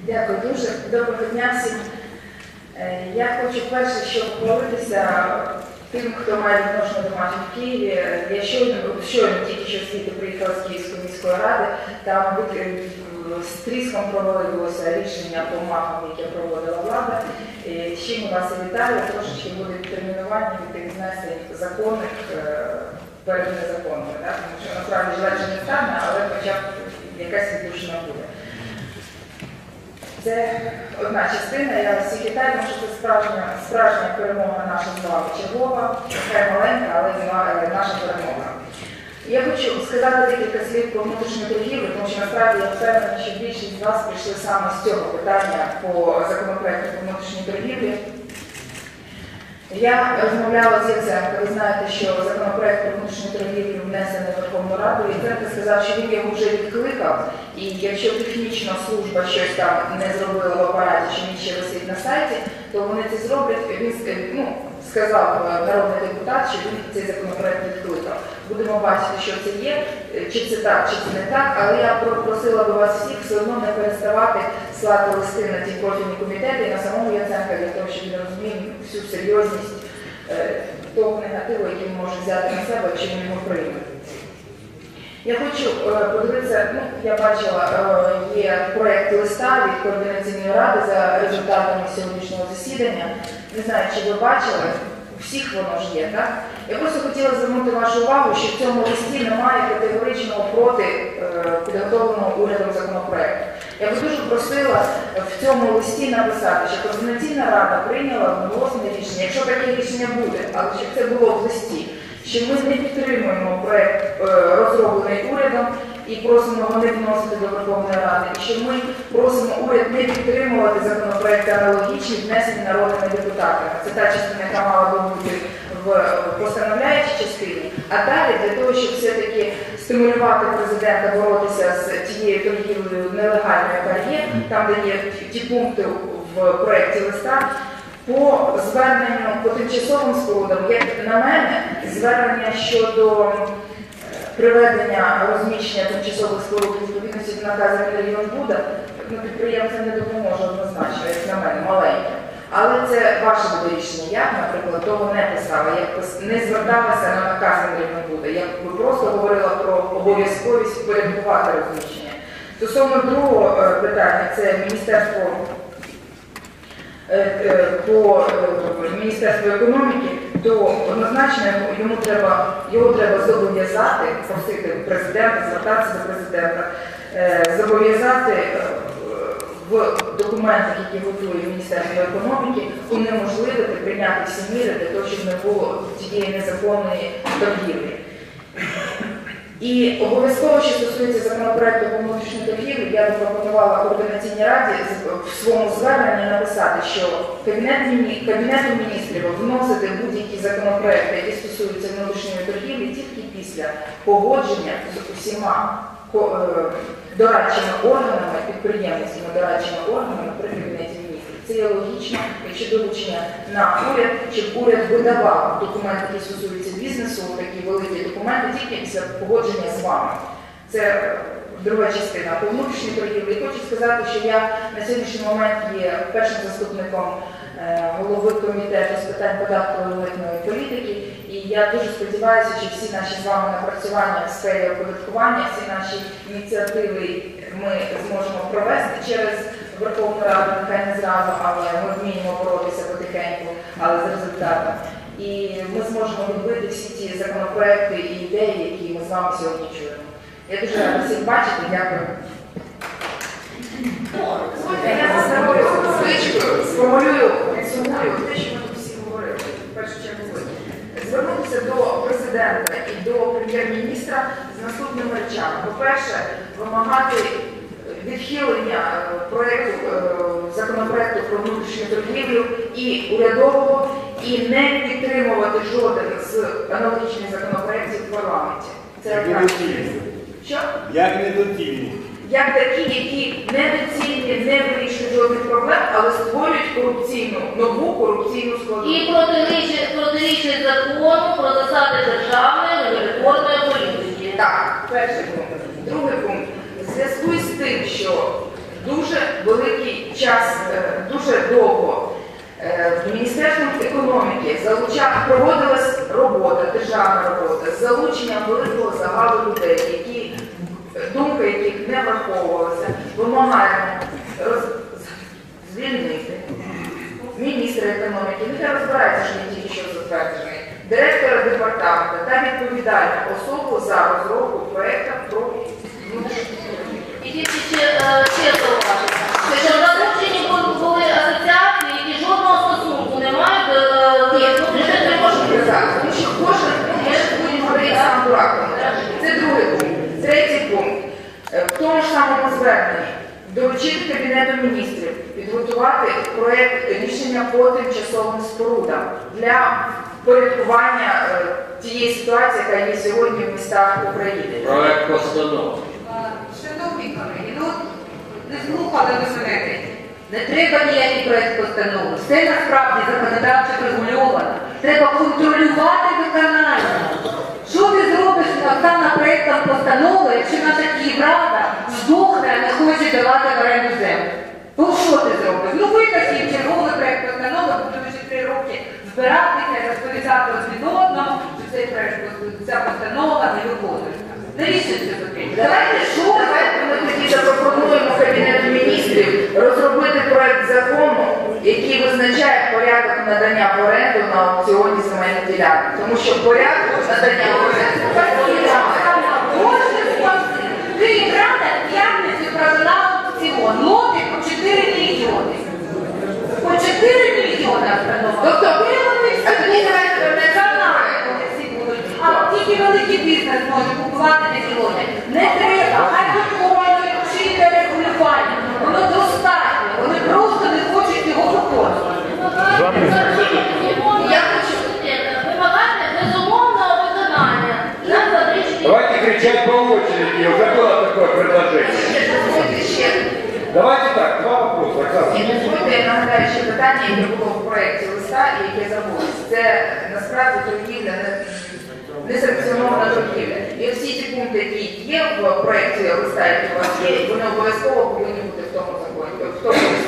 Дякую дуже. Доброго дня всім. Я хочу перше, що похвалитися тим, хто має відношення до матчів в Києві. Я щойно тільки що звідти приїхала з Київської міської ради, там з тріском провалилося рішення по МАФам, яке проводила влада. З чим вас і вітаю, трошечки буде відтермінування від тих знесень законних перед незаконними, тому що насправді легше не стане, але хоча б якась відлучена буде. Це одна частина, я всіх вітаю, тому що це справжня перемога наша з вами чергова, така маленька, але наша перемога. Я хочу сказати декілька слів про внутрішню торгівлю, тому що насправді я впевнена, що більшість з вас прийшли саме з цього питання по законопроекту по внутрішній торгівлі. Я розмовляла з Яценко, ви знаєте, що законопроект про внутрішню торгівлю внесений в Верховну Раду, і Яценко сказав, що він його вже відкликав, і якщо технічна служба щось там не зробила в апараті, що він ще висить на сайті, то вони це зроблять. Він сказав народний депутат, що він цей законопроект відкликав. Будемо бачити, що це є, чи це так, чи це не так, але я просила би вас всіх все одно не переставати слати листи на ті профільні комітети і на самому Яценка, для того, щоб він розумів всю серйозність того негативу, який він може взяти на себе, якщо він його прийме. Я хочу подивитися, я бачила, є проєкт листа від Координаційної ради за результатами сьогоднішнього засідання. Не знаю, чи ви бачили, у всіх воно ж є, так? Я просто хотіла звернути вашу увагу, що в цьому листі немає категоричного проти підготовленого урядом законопроекту. Я би дуже просила в цьому листі написати, що Координаційна рада прийняла одноголосне рішення, якщо таке рішення буде, але щоб це було в листі, що ми не підтримуємо проєкт, розроблений урядом, і просимо його не вносити до Верховної Ради, і що ми просимо уряд не підтримувати законопроекти аналогічні, внесені народними депутатами. Це та частина, яка мала би бути в постановляючій частині. А далі, для того, щоб все-таки стимулювати президента боротися з тією торгівлею нелегальною, яка є, там, де є ті пункти в проєкті листа, по зверненню по тимчасовим спорудам, як на мене, звернення щодо приведення розміщення тимчасових споруд відповідності до наказу Мінрегіонбуду підприємцям не допоможе однозначно, як на мене, маленьке. Але це ваше буде рішення. Я, наприклад, того не писала, я не зверталася на наказ Мінрегіонбуду, я просто говорила про обов'язковість порядкувати розміщення. Стосовно другого питання, це Міністерство економіки, то однозначно його треба зобов'язати, просити президента, звертатися до президента, зобов'язати в документах, які готує Міністерство економіки, унеможливити, прийняти всі міри для того, щоб не було тієї незаконної торгівлі. І обов'язково, що стосується законопроекту по внутрішній торгівлі, я би пропонувала Координаційній раді в своєму зверненні написати, що Кабінету міністрів вносити будь-які законопроекти, які стосуються внутрішньої торгівлі, тільки після погодження з усіма дорадчими органами, підприємницькими дорадчими органами при Кабінеті міністрів. Це є логічно, якщо доручення на уряд, щоб уряд видавав документи, які стосуються бізнесу, такі великі документи, тільки після погодження з вами. Це друга частина. По внутрішній торгівлі хочу сказати, що я на сьогоднішній момент є першим заступником голови комітету з питань податкової і митної політики, і я дуже сподіваюся, що всі наші з вами напрацювання в сфері оподаткування, всі наші ініціативи ми зможемо провести через Верховну Раду, нехай не зразу, але ми вміємо боротися потихеньку, але з результатом. І ми зможемо відбити всі ті законопроекти і ідеї, які ми з вами сьогодні чуємо. Я дуже рада всіх бачити, дякую. Я за собою звичкою сформулюю, підсумую те, що ми тут всі говорили, в першу чергу ви. Звернутися до президента і до прем'єр-міністра з наступними речами. По-перше, вимагати відхилення законопроекту про внутрішню торгівлю і урядового, і не підтримувати жоден з аналогічних законопроєктів в парламенті. Це що? Як недоцільні. Як такі, які недоцільні, не вирішують жодних проблем, але створюють нову корупційну складову. І протирічить закону про засади державної регуляторної політики. Так, перший пункт. Другий пункт. В зв'язку з тим, що дуже великий час дуже довго Міністерством економіки проводилась робота, державна робота з залученням великого загалу людей, думка яких не враховувалася, вимагаємо звільнити міністра економіки, нехай розбирається, що не тільки що затверджений, директора департаменту та відповідальну особу за розробку проєкту про внутрішню економіку. І тільки ще зауваження, що залучені були асоціації, які жодного стосунку не мають до Ні, не можна казати, тому що кожен, ми ж будемо говорити сам дураком. Це другий пункт. Третій пункт. В тому ж самому зверненні доручити Кабінету міністрів підготувати проєкт рішення по тимчасовим спорудам для впорядкування тієї ситуації, яка є сьогодні в містах України. Проект постанови. Шановні колеги, ну не слухали ви мене. Не треба ніякий проєкт постанови. Все насправді законодавчо регульовано. Треба контролювати виконання. Що ти зробиш над проєктом постанови, якщо наша Київрада здохне, а не хоче давати в оренду землю? Ну що ти зробиш? Ну витащив черговий проєкт постанови, тому що 3 роки збиратися, розповідати один одному, що цей проєкт, ця постанова не виконується. Навіщо це потрібно? Давайте ми тоді запропонуємо Кабінету міністрів розробити проєкт закону, який визначає порядок надання в оренду на аукціоні земельних ділянок. Тому що порядок надання в оренду Київрада п'ятницю провела аукціон. Лоти по 4 мільйони. По 4 мільйони встановили. Тобто, Де вони всі а тоді давайте будуть? Канали вони всі будуть. А тільки великий бізнес може купувати на сьогодні. Не треба. Хай виконують чинне регулювання. Воно достатньо. Вони просто не хочуть його виконувати. Я хочу вимагати безумовного виконання. Давайте кричать по очереди, уже было такое предложение. Давайте так, 2 вопроса. І дозвольте, я нагадаю, ще питання, яке було в проєкті листа і яке забулось. Це насправді торгівля, несанкціонована торгівля. І всі ці пункти, які є в проєкті листа, які у вас є, вони обов'язково повинні бути в тому законі, в тому